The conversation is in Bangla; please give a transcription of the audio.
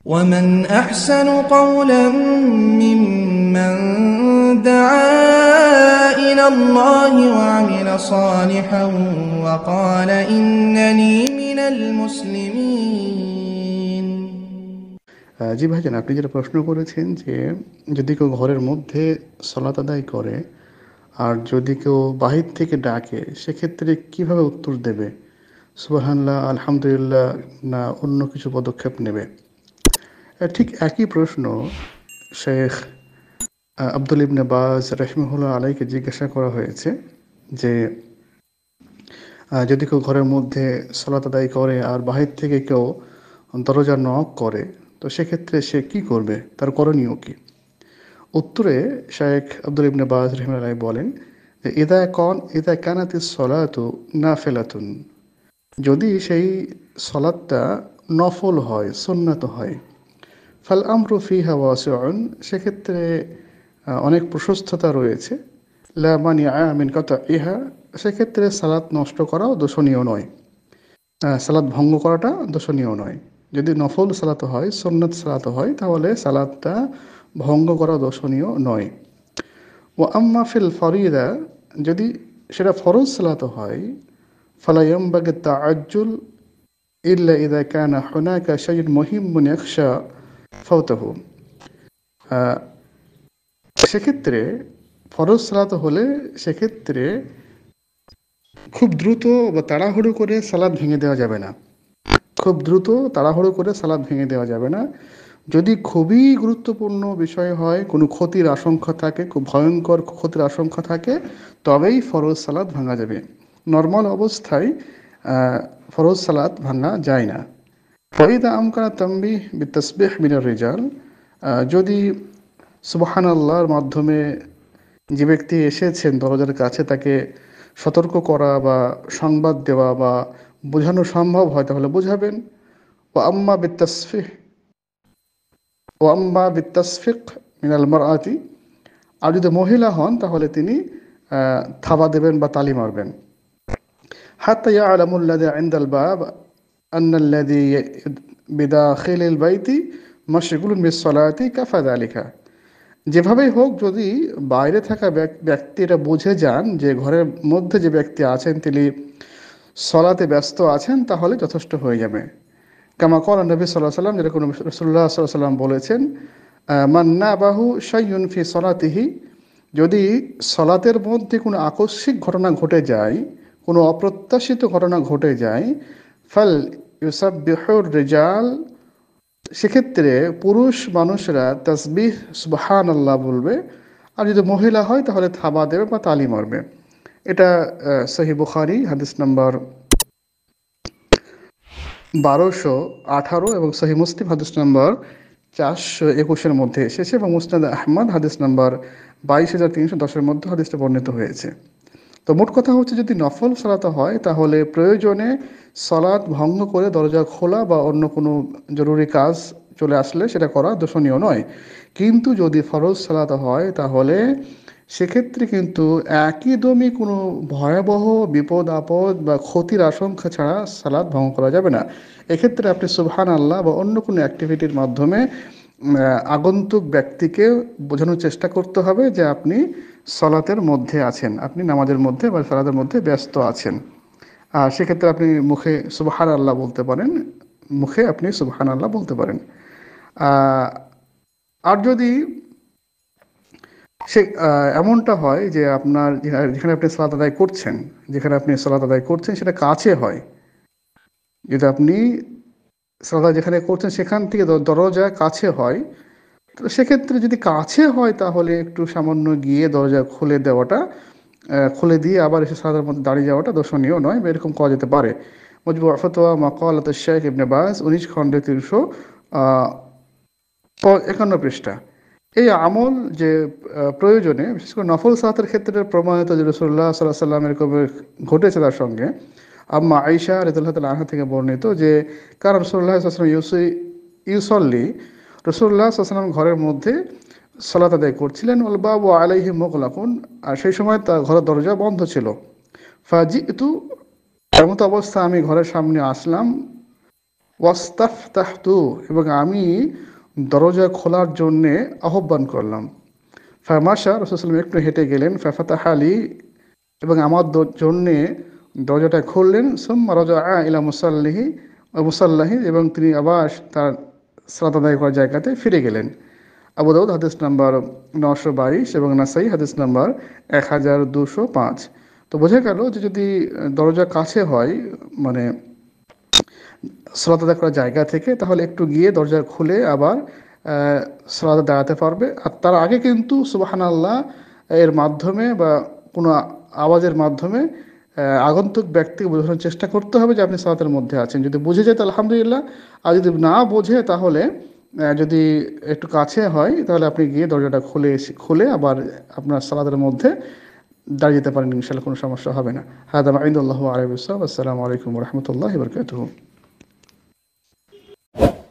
ومن أحسن قولا ممن دعا إلى الله وعمل صالحا وقال إنني من المسلمين. জি ভাইজান, আপনি যেটা প্রশ্ন করেছেন যে যদি কেউ ঘরের মধ্যে সালাত আদায় করে আর যদি কেউ বাহির থেকে ডাকে, সেক্ষেত্রে কিভাবে উত্তর দেবে? সুবহানাল্লাহ, আলহামদুলিল্লাহ, না অন্য কিছু পদক্ষেপ নেবে? ঠিক একই প্রশ্ন শেখ আব্দুল ইবনে বাজ রাহিমাহুল্লাহ আলাইকে জিজ্ঞাসা করা হয়েছে যে যদি কেউ ঘরের মধ্যে সালাত আদায় করে আর বাহির থেকে কেউ দরজা নক করে, তো সেক্ষেত্রে সে কি করবে, তার করণীয় কি? উত্তরে শেখ আব্দুল ইবনে বাজ রাহিমাহুল্লাহ বলেন যে ইদা কানাতিস সলাতু নাফিলাতুন, যদি সেই সলাতটা নফল হয়, সুন্নাত হয়, ফাল আমরু ফিহা ওয়াসিউন, সেক্ষেত্রে অনেক প্রশস্ততা রয়েছে। লা মানিআ মিন কাতইহা, সেক্ষেত্রে সালাত নষ্ট করাও দোষণীয় নয়, সালাত ভঙ্গ করাটা দোষণীয় নয়। যদি নফল সালাত হয়, সুন্নাত সালাত হয়, তাহলে সালাতটা ভঙ্গ করা দোষণীয় নয়। ও আম্মা ফিল ফরিদা, যদি সেটা ফরজ সালাত হয়, ফালা ইয়ানবাগি তাআজ্জুল ইল্লা ইযা কানা হুনাকা শাইউন মুহিম্মুন ইয়াখশা ফাওতাহু। সেক্ষেত্রে ফরজ সালাত হলে সেক্ষেত্রে খুব দ্রুত বা তাড়াহুড়ো করে সালাত ভেঙে দেওয়া যাবে না। খুব দ্রুত তাড়াহুড়ো করে সালাত ভেঙে দেওয়া যাবে না। যদি খুবই গুরুত্বপূর্ণ বিষয় হয়, কোনো ক্ষতির আশঙ্কা থাকে, খুব ভয়ঙ্কর ক্ষতির আশঙ্কা থাকে, তবেই ফরজ সালাত ভাঙা যাবে। নর্মাল অবস্থায় ফরজ সালাত ভাঙা যায় না। ফাইদা আমকানা তানবিহ বিতাসবিহ মিনার রিজাল, যদি সুবহানাল্লাহর মাধ্যমে যে ব্যক্তি এসেছেন দরজার কাছে তাকে সতর্ক করা বা সংবাদ দেওয়া বা বোঝানো সম্ভব হয়, তাহলে বোঝাবেন। ও আম্মা বিতাসফিহ ও আম্মা বিতাসফিক মিনাল মারআতি, আর যদি মহিলা হন তাহলে তিনি থাবা দেবেন বা তালি মারবেন। হাত্তা ইয়ালামুল্লাযী ইনদাল বাব আন্নাল্লাযী বিদাখিলিল বাইতি মাশগুলুন বিস-সালাতি কাফা যালিকা, যেভাবেই হোক যদি বাইরে থাকা ব্যক্তি এটা বুঝে যান যে ঘরের মধ্যে যে ব্যক্তি আছেন তিনি সলাতে ব্যস্ত আছেন, তাহলে যথেষ্ট হয়ে যাবে। কামা ক্বালা নবী সাল্লাল্লাহু আলাইহি ওয়াসাল্লাম, যেরকম রাসূলুল্লাহ সাল্লাল্লাহু আলাইহি ওয়াসাল্লাম বলেছেন, মান নাবাহু শাইউন ফি সলাতিহি, যদি সলাতের মধ্যে কোনো আকস্মিক ঘটনা ঘটে যায়, কোনো অপ্রত্যাশিত ঘটনা ঘটে যায়, ফাল ইউসাব্বিহুর রিজাল, সেক্ষেত্রে পুরুষ মানুষরা তাসবিহ সুবহানাল্লাহ বলবে, আর যদি মহিলা হয় তাহলে থাবা দেবে বা তালি মারবে। এটা সহিহ বুখারী হাদিস নাম্বার 1218 এবং সহিহ মুসলিম হাদিস নাম্বার 421 মধ্যে এসেছে, এবং মুসনাদ আহমদ হাদিস নাম্বার 22,310 মধ্যে হাদিসটা বর্ণিত হয়েছে। তো মোট কথা হচ্ছে, যদি নফল সালাত হয় তাহলে প্রয়োজনে সালাত ভঙ্গ করে দরজা খোলা বা অন্য কোনো জরুরি কাজ চলে আসলে সেটা করা দোষণীয় নয়। কিন্তু যদি ফরজ সালাত হয় তাহলে সেক্ষেত্রে কিন্তু একদমই কোনো ভয়াবহ বিপদ আপদ বা ক্ষতির আশঙ্কা ছাড়া সালাত ভঙ্গ করা যাবে না। এক্ষেত্রে আপনি সুবহানাল্লাহ বা অন্য কোনো অ্যাক্টিভিটির মাধ্যমে আগন্তুক ব্যক্তিকে বোঝানোর চেষ্টা করতে হবে যে আপনি সলাতের মধ্যে আছেন, আপনি নামাজের মধ্যে বা সালাতের মধ্যে ব্যস্ত আছেন। সেক্ষেত্রে আপনি মুখে সুবহানাল্লাহ বলতে পারেন, মুখে আপনি সুবহানাল্লাহ বলতে পারেন। আহ, আর যদি সে এমনটা হয় যে আপনার যেখানে আপনি সালাত আদায় করছেন, যেখানে আপনি সালাত আদায় করছেন সেটা কাছে হয়, যদি আপনি সালাত যেখানে করছেন সেখান থেকে দরজা কাছে হয়, তো সেক্ষেত্রে যদি কাছে হয় তাহলে একটু সামান্য গিয়ে দরজা খুলে দেওয়াটা, খুলে দিয়ে আবার এসে সালাতের মধ্যে দাঁড়িয়ে যাওয়াটা দর্শনীয় নয়, বা এরকম করা যেতে পারে। মজবু ফতোয়া মাকালাত শেখ ইবনে বাজ 19 খণ্ডে 351 পৃষ্ঠা। এই আমল যে প্রয়োজনে, বিশেষ করে নফল সালাতের ক্ষেত্রে প্রমাণিত যে রাসূলুল্লাহ সাল্লাল্লাহু আলাইহি ওয়াসাল্লাম এরকম ঘটেছে তার সঙ্গে। আম্মা আয়েশা রাদিয়াল্লাহু তাআলা আনহা থেকে বর্ণিত যে কারণ রাসূলুল্লাহ সাল্লাল্লাহু আলাইহি ওয়াসাল্লাম ইউসাল্লি, রাসূলুল্লাহ সাল্লাল্লাহু আলাইহি ওয়াসাল্লাম ঘরের মধ্যে সালাত আদায় করছিলেন, ওয়াল বাবু আলাইহি মুগলাকুন, আর সেই সময় তার ঘরের দরজা বন্ধ ছিল। ফাজিতু, এমত অবস্থা আমি ঘরের সামনে আসলাম, ওয়াস্তাফতাহতু, এবং আমি দরজা খোলার জন্যে আহ্বান করলাম। ফামাশা, রাসূল সাল্লাল্লাহু আলাইহি ওয়াসাল্লাম একটু হেঁটে গেলেন, ফাফাতাহা লি, এবং আমার জন্যে দরজাটা খুললেন। সুম্মা রাজাআ ইলা মুসাল্লাহি, এবং তিনি আবার তার সালাত আদায় করার জায়গাতে ফিরে গেলেন। আবু দাউদ হাদিস নাম্বার 922 এবং নাসাই হাদিস নাম্বার 1205। তো বোঝা গেল যে যদি দরজা কাছে হয়, মানে সালাত আদায় করার জায়গা থেকে, তাহলে একটু গিয়ে দরজা খুলে আবার সালাতে দাঁড়াতে পারবে। আর তার আগে কিন্তু সুবহানাল্লাহ এর মাধ্যমে বা কোনো আওয়াজের মাধ্যমে আগন্তুক ব্যক্তিকে বোঝানোর চেষ্টা করতে হবে যে আপনি সালাতের মধ্যে আছেন। যদি বুঝে যায় তাহলে আলহামদুলিল্লাহ, আর যদি না বোঝে তাহলে যদি একটু কাছে হয় তাহলে আপনি গিয়ে দরজাটা খুলে আবার আপনার সালাতের মধ্যে দাঁড়িয়ে যেতে পারেন, ইনশাআল্লাহ কোনো সমস্যা হবে না। হাদা মা ইনদাল্লাহি ওয়া আলাইহি ওয়াসাল্লাম। আসসালামু আলাইকুম ওয়া রাহমাতুল্লাহি ওয়া বারাকাতুহু।